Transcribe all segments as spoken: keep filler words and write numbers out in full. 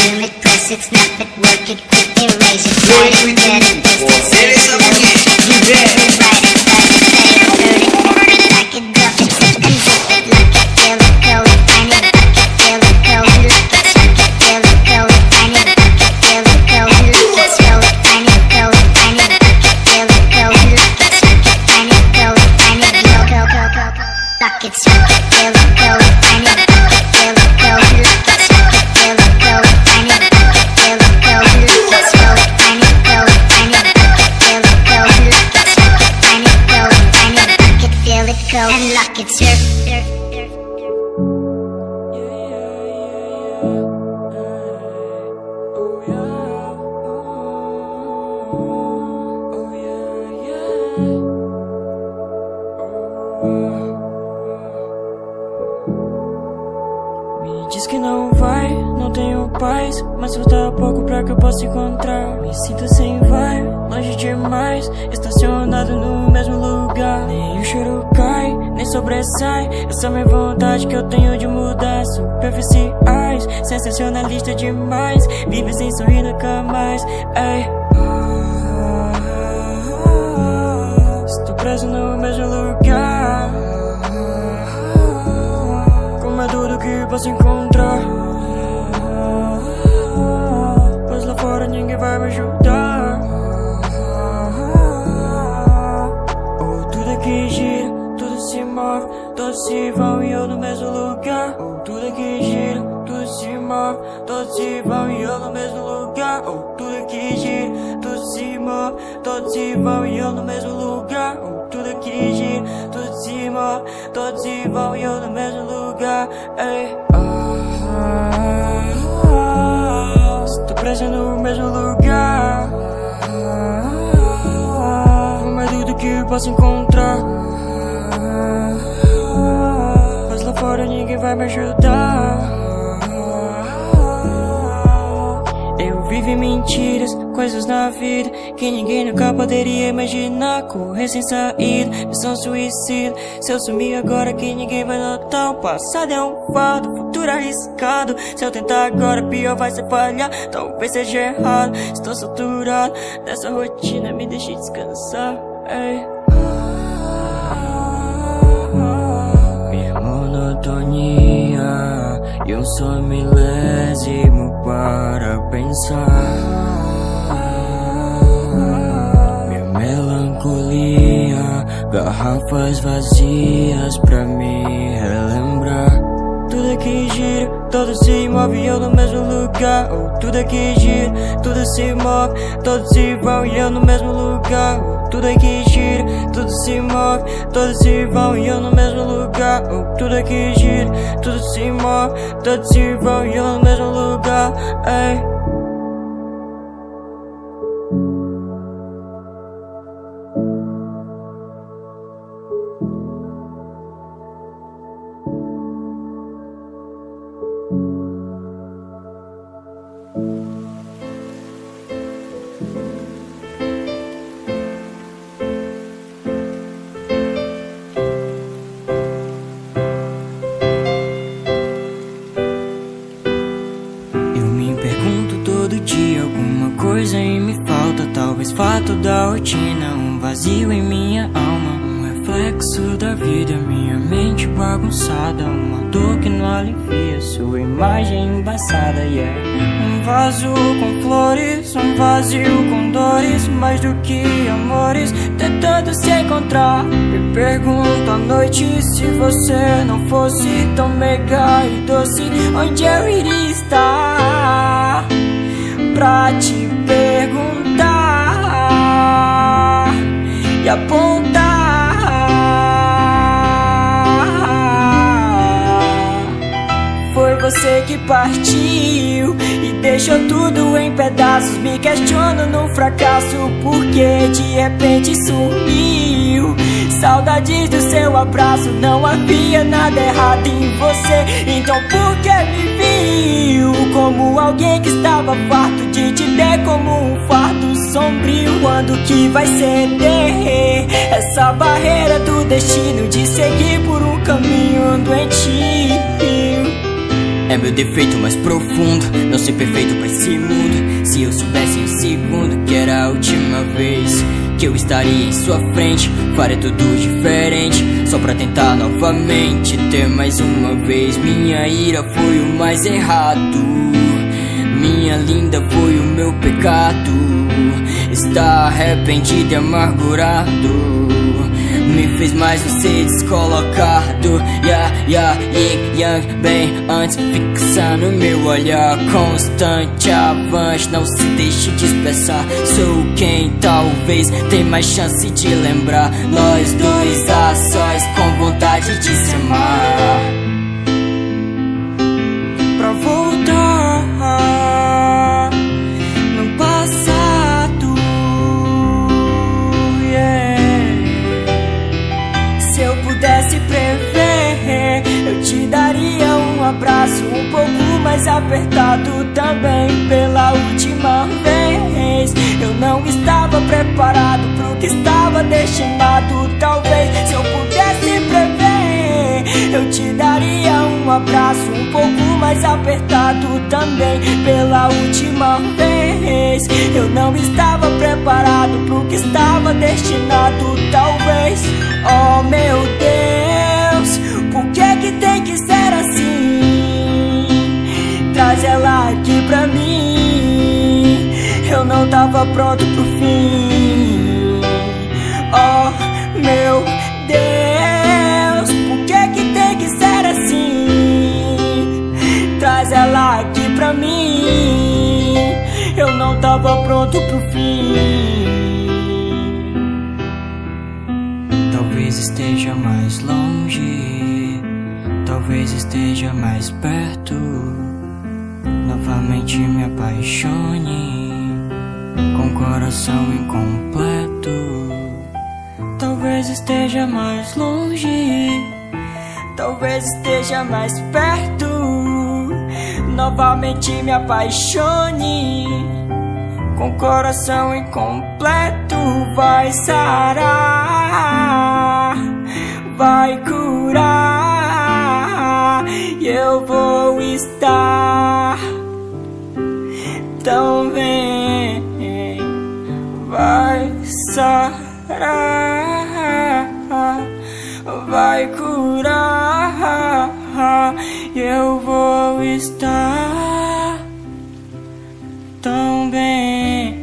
zoom it, press it, snap it, work it, quick erase it, slide it, set it, distance it, slow it, rewrite it, cut it, fade it, hurt it, back it, drop it, zip and zip it, look it, feel it, go it, find it, look it, feel it, go it, look it, suck it, feel it, go it, find it, look it, feel it, go it, look it, scroll it, find it, go it, find it, look it, feel it, go it, look it, suck it, find it, go it, find it, go go go go, lock it, suck it, feel it, go it, find it, look it, feel it, go it, look it, suck it, feel it, go it, find it, look it, feel it, go it, look it, scroll it, find it, go it, find it, look it, feel it, go it, look it, suck it, find it, go it, find it, look it, feel it, go and lock it, surf, surf, surf. Me diz que não vai, não tenho paz, mas falta pouco pra que eu possa encontrar. Me sinto sem vibe, longe demais, estacionado no mesmo lugar. Nem o choro cai, nem sobressai, essa é minha vontade que eu tenho de mudar. Superficiais, sensacionalista demais, vive sem sorrir nunca mais. Ei. Estou preso no mesmo lugar, com medo do que posso encontrar, pois lá fora ninguém vai me ajudar. Ou tudo aqui gira, tudo se move, todos se vão e eu no mesmo lugar. Ou tudo aqui gira, tudo se move, todos se vão e eu no mesmo lugar. Ou tudo aqui gira, tudo se move, todos se vão e eu no mesmo lugar. Ou tudo aqui gira, tudo se move, todos se vão e eu no mesmo lugar. Ei. Ah, estou preso no mesmo lugar, com medo do que posso encontrar, mas lá fora ninguém vai me ajudar. Eu vivo em mentiras, coisas na vida que ninguém nunca poderia imaginar. Correr sem saída, missão suicida. Se eu sumir agora que ninguém vai notar. O passado é um fardo, futuro arriscado. Se eu tentar agora pior vai ser falhar. Talvez seja errado, estou saturado dessa rotina, me deixe descansar. Ei. Minha monotonia e um só milésimo para pensar. Minha melancolia, garrafas vazias pra me relembrar. Tudo aqui gira, tudo se move e eu no mesmo lugar. Ou tudo aqui gira, tudo se move, todos se vão e eu no mesmo lugar. Ou tudo aqui gira, tudo se move, todos se vão e eu no mesmo lugar. Ou tudo aqui gira, tudo se move, todos se vão e eu no mesmo lugar. Ei. Alguma coisa aí me falta, talvez fato da rotina, um vazio em minha alma, um reflexo da vida, minha mente bagunçada, uma dor que não alivia, sua imagem embaçada, yeah. Um vaso com flores, um vazio com dores, mais do que amores, tentando se encontrar. Me pergunto à noite, se você não fosse tão mega e doce, onde eu iria estar pra te perguntar e apontar. Foi você que partiu e deixou tudo em pedaços. Me questiono no fracasso, porque de repente sumiu. Saudades do seu abraço, não havia nada errado em você. Então por que me viu como alguém que estava farto de te ter como um fardo sombrio? Quando que vai ceder essa barreira do destino de seguir por um caminho doentio? É meu defeito mais profundo, não ser perfeito pra esse mundo. Se eu soubesse em um segundo que era a última vez que eu estaria em sua frente, faria tudo diferente, só pra tentar novamente ter mais uma vez. Minha ira foi o mais errado, minha linda foi o meu pecado. Está arrependido e amargurado, me fez mais um ser descolocado. Yeah, yeah, yin, yang, bem antes, fixando meu olhar constante, avante, não se deixe dispersar. Sou quem talvez tem mais chance de lembrar, nós dois a sós com vontade de se amar. Pra voltar no passado, yeah. Se eu pudesse prever, eu te daria um abraço um pouco mais apertado também. Pela última vez eu não estava preparado pro que estava destinado. Talvez se eu pudesse prever, eu te daria um abraço um pouco mais apertado também. Pela última vez eu não estava preparado pro que estava destinado. Talvez, oh meu Deus, por que que tem que ser assim? Traz ela aqui pra mim, eu não tava pronto pro fim. Oh meu Deus, por que que tem que ser assim? Traz ela aqui pra mim, eu não tava pronto pro fim. Talvez esteja mais longe, talvez esteja mais perto. Novamente me apaixone com coração incompleto. Talvez esteja mais longe, talvez esteja mais perto. Novamente me apaixone com coração incompleto. Vai sarar, vai curar, e eu vou estar tão bem. Vai sarar, vai curar, e eu vou estar tão bem.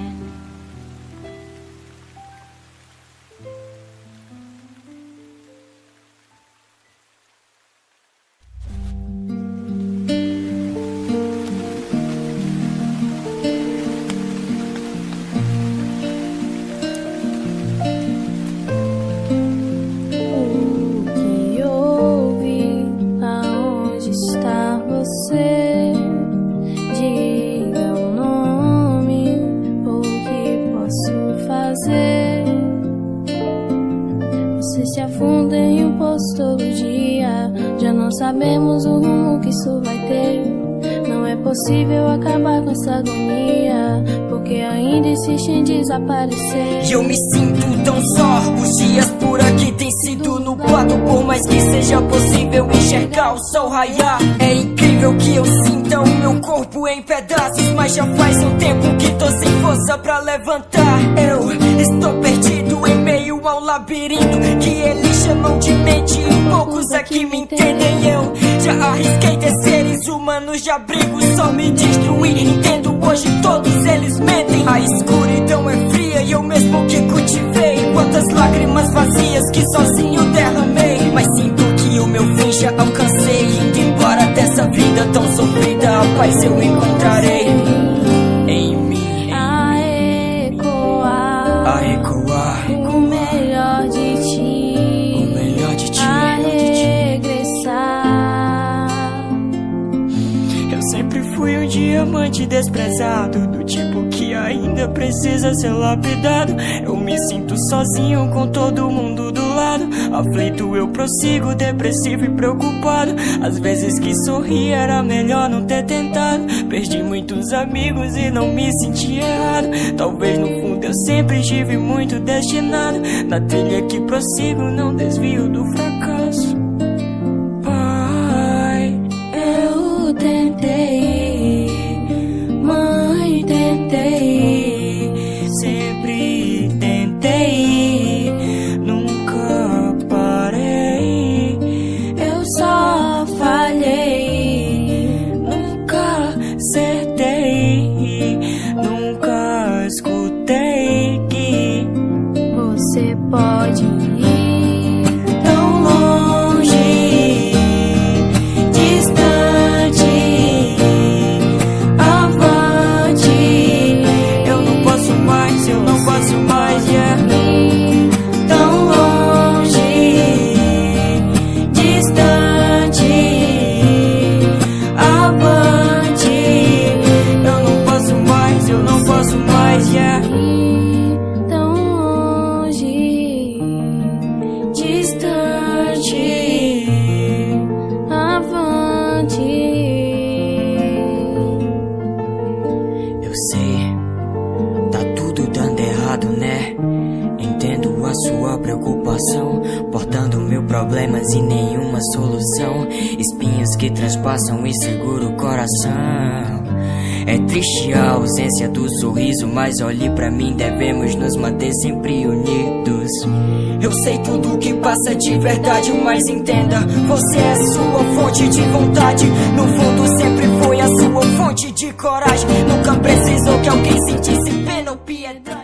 Sabemos o rumo que isso vai ter. Não é possível acabar com essa agonia, porque ainda insiste em desaparecer. E eu me sinto tão só, os dias por aqui têm sido nublado. Por mais que seja possível enxergar o sol raiar, é incrível que eu sinta o meu corpo em pedaços, mas já faz um tempo que tô sem força pra levantar. Eu estou perdido em meio ao labirinto que eles chamam de mente, e poucos aqui me entendem. Eu já arrisquei ter seres humanos de abrigo, só me destruí, entendo hoje todos eles mentem. A escuridão é fria e eu mesmo que cultivei quantas lágrimas vazias que sozinho derramei. Mas sinto que o meu fim já alcancei, indo embora dessa vida tão sofrida, a paz eu encontrarei em mim, a ecoar, a ecoar o melhor de ti, o melhor de ti, a regressar. Eu sempre fui um diamante desprezado, do tipo que ainda precisa ser lapidado. Eu me sinto sozinho com todo mundo do lado, aflito eu prossigo, depressivo e preocupado. Às vezes que sorri era melhor não ter tentado. Perdi muitos amigos e não me senti errado. Talvez no fundo eu sempre estive muito destinado. Na trilha que prossigo não desvio do fracasso. Pai, Eu sei, tá tudo dando errado, né? Entendo a sua preocupação, portando mil problemas e nenhuma solução. Espinhos que transpassam e seguro o coração. É triste a ausência do sorriso, mas olhe pra mim, devemos nos manter sempre unidos. Eu sei tudo que passa de verdade, mas entenda, você é sua fonte de vontade. No fundo sempre foi a sua fonte de coragem. Nunca precisou que alguém sentisse pena ou piedade.